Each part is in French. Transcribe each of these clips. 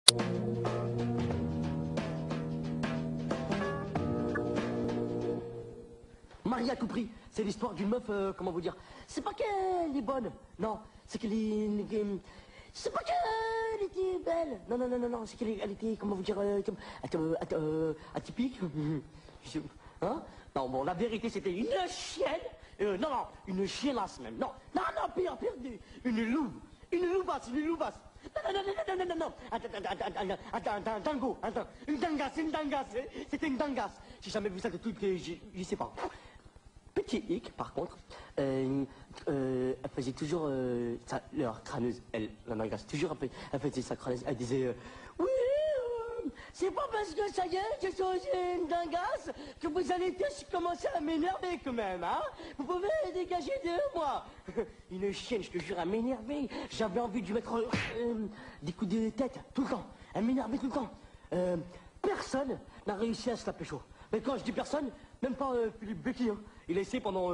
Marie à tout prix, c'est l'histoire d'une meuf, comment vous dire, c'est pas qu'elle est bonne, non, c'est qu'elle est... C'est pas qu'elle était belle, non, non, non, non, non, c'est qu'elle elle était, comment vous dire, atypique, hein? Non, bon, la vérité, c'était une chienne, non, non, une chiennasse même, non, non, non, pire, une louvasse, une louvasse. Non, non, non, non, non, non, non, un dingo, une dangasse, c'était une dangasse. J'ai jamais vu ça de tout, je sais pas. Petit hic, par contre, elle faisait toujours leur crâneuse, elle, la dangasse, toujours elle faisait sa crâneuse, elle disait, oui, c'est pas parce que ça y est, je suis une dangasse que vous allez tous commencer à m'énerver quand même, hein? Vous pouvez dégager de moi. Une chienne, je te jure, elle m'énervait. J'avais envie de lui mettre des coups de tête tout le temps. Elle m'énervait tout le temps. Personne n'a réussi à se la pécho. Mais quand je dis personne, même pas Philippe Becky, hein. Il a essayé pendant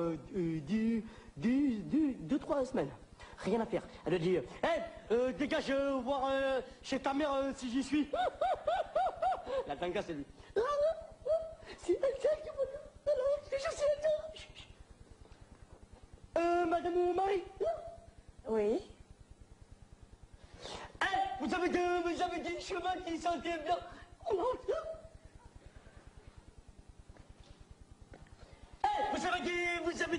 2-3 semaines. Rien à faire. Elle a dit, hé, dégage, voir chez ta mère si j'y suis. La dangasse, elle dit, c'est elle qui m'a dit, alors, je sais elle. Madame Marie. Oui. Vous avez des chemins qui sentaient bien. Vous avez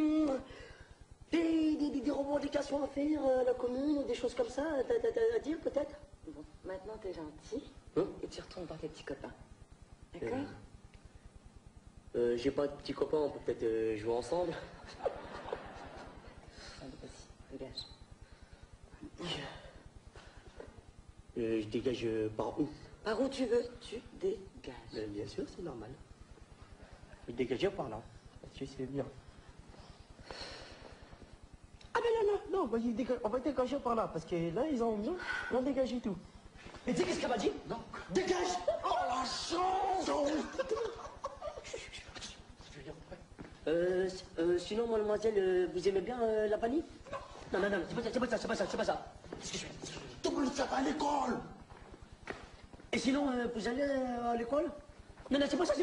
des revendications à faire à la commune, des choses comme ça à dire peut-être? Bon, maintenant t'es gentil et tu retournes voir tes petits copains. D'accord? J'ai pas de petits copains, on peut peut-être jouer ensemble. Allez, vas-y, dégage. Je dégage par où? Par où tu veux, tu dégages. Bien sûr, c'est normal. Je vais dégager par là. Je sais bien. Ah mais non, on va dégager par là, parce que là, ils ont dégagé tout. Et tu sais qu'est-ce qu'elle m'a dit? Non. Dégage! Oh la chance! Sinon, mademoiselle, vous aimez bien la vanille? Non, non, non, c'est pas ça. Qu'est-ce que je fais? Tout le monde ça va à l'école! Et sinon, vous allez à l'école? Non, non, c'est pas ça.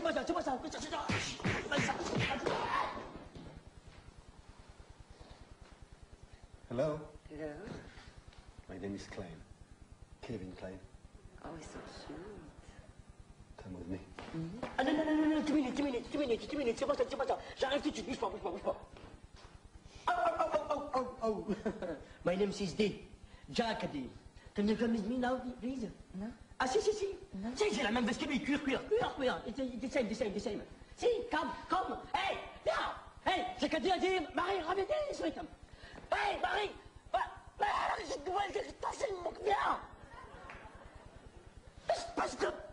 Hello, Hello? my name is Klein. Kevin Klein. Oh, ils sont cute. Come with me. Ah non, 2 minutes, c'est pas ça. J'arrive tout de suite, bouge pas. Oh. My name is D. Jack D. Can you come with me now, please? Non. Ah si. Non. Si, j'ai la même veste que lui, cuir. It's the same. Si, come. Hey, viens. Hey, Jack D a dit, Marie, reviens ici, come. Hey, Marie. Je dois passer mon bien. Parce que...